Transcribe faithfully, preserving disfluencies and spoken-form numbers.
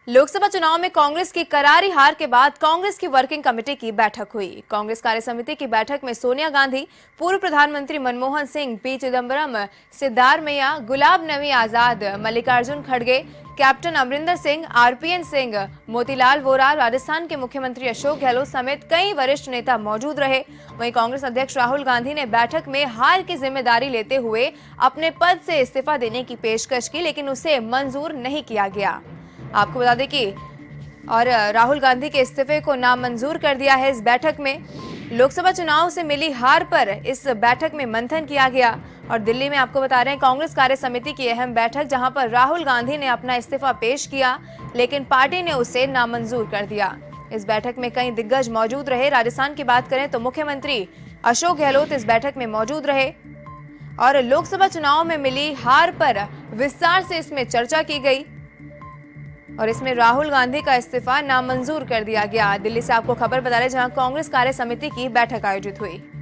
लोकसभा चुनाव में कांग्रेस की करारी हार के बाद कांग्रेस की वर्किंग कमेटी की बैठक हुई। कांग्रेस कार्य समिति की बैठक में सोनिया गांधी, पूर्व प्रधानमंत्री मनमोहन सिंह, पी चिदंबरम, सिद्धारमैया, गुलाब नबी आजाद, मल्लिकार्जुन खड़गे, कैप्टन अमरिंदर सिंह, आरपीएन सिंह, मोतीलाल वोरा, राजस्थान के मुख्यमंत्री अशोक गहलोत समेत कई वरिष्ठ नेता मौजूद रहे। वहीं कांग्रेस अध्यक्ष राहुल गांधी ने बैठक में हार की जिम्मेदारी लेते हुए अपने पद से इस्तीफा देने की पेशकश की, लेकिन उसे मंजूर नहीं किया गया। आपको बता दें कि और राहुल गांधी के इस्तीफे को नामंजूर कर दिया है। इस बैठक में लोकसभा चुनाव से मिली हार पर इस बैठक में मंथन किया गया और दिल्ली में आपको बता रहे हैं कांग्रेस कार्य समिति की अहम बैठक, जहां पर राहुल गांधी ने अपना इस्तीफा पेश किया, लेकिन पार्टी ने उसे नामंजूर कर दिया। इस बैठक में कई दिग्गज मौजूद रहे। राजस्थान की बात करें तो मुख्यमंत्री अशोक गहलोत इस बैठक में मौजूद रहे और लोकसभा चुनाव में मिली हार पर विस्तार से इसमें चर्चा की गई और इसमें राहुल गांधी का इस्तीफा नामंजूर कर दिया गया। दिल्ली से आपको खबर बता रहे, जहां कांग्रेस कार्य समिति की बैठक आयोजित हुई।